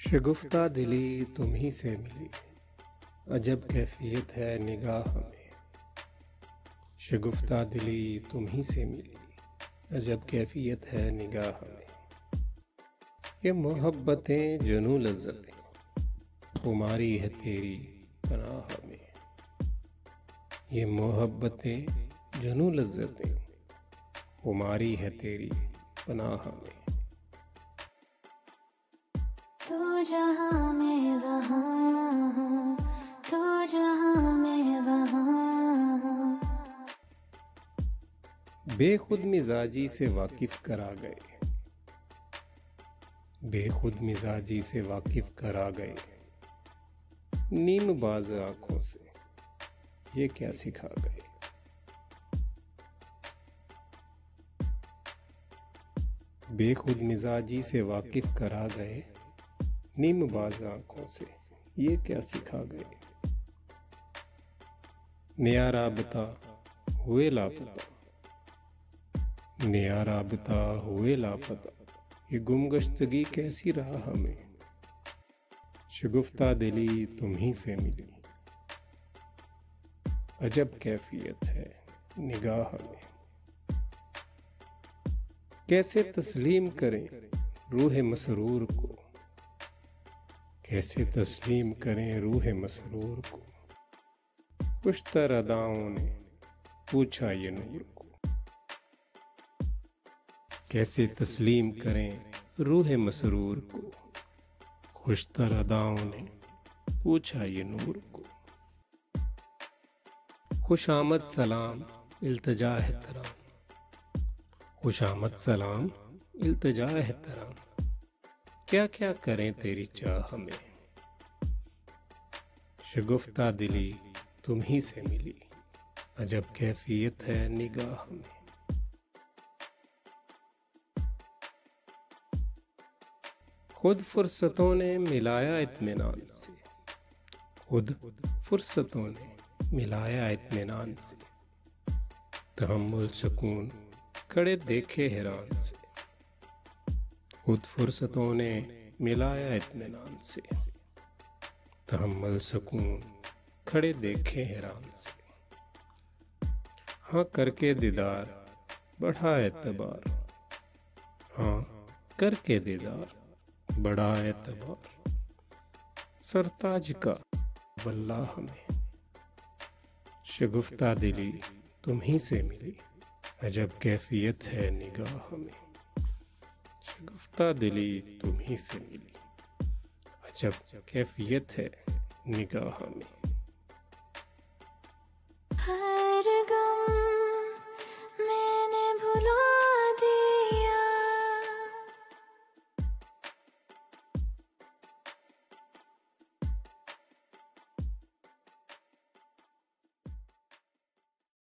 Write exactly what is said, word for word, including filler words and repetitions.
शगुफ्ता दिली तुम ही से मिली, अजब कैफियत है निगाह में। शगुफ्ता दिली तुम ही से मिली, अजब कैफियत है निगाह में। ये मोहब्बतें जनू लज्जतें खुमारी है तेरी पनाह में। ये मोहब्बतें जनू लज्जतें खुमारी है तेरी पनाह में। तू जहाँ मैं वहाँ हूँ, तू जहाँ मैं वहाँ हूँ। बेखुद मिजाजी से वाकिफ करा गए, बेखुद मिजाजी से वाकिफ करा गए। नीम बाज आंखों से ये क्या सिखा गए। बेखुद मिजाजी से वाकिफ करा गए, नीम बाज आंखों से ये क्या सिखा गए। नया राबता हुए लापता, नया राबता हुए लापता। ये गुमगश्तगी कैसी रहा हमें। शगुफ्ता दिली तुम ही से मिली, अजब कैफियत है निगाह में। कैसे तस्लीम करें रूह मसरूर को, कैसे तस्लीम करें रूह मसरूर को। खुशतर अदाओं ने पूछा ये नूर को। कैसे तस्लीम करें रूह मसरूर को। खुशतर अदाओं ने पूछा ये नूर को। खुशामद सलाम इल्तिजा है तराम, खुशामद सलाम इल्तिजा है तराम। क्या क्या करें तेरी चाह में। शगुफ्ता दिली तुम ही से मिली, अजब कैफियत है निगाह में। खुद फुर्सतों ने मिलाया इत्मीनान से, खुद फुर्सतों ने मिलाया इत्मीनान से। तहम्मुल सुकून खड़े देखे हैरान से, खुद फुर्सतों ने मिलाया इत्मीनान से। तहम्मुल सुकून खड़े देखे हैरान से। हाँ करके दीदार बढ़ा एतबार, हाँ करके दीदार बड़ा एतबार। सरताज का वल्लाह में। शगुफ्ता दिली तुम ही से मिली, अजब कैफियत है निगाह में। शगुफ्ता दिली तुम ही से मिली, अजब कैफियत है निगाह में।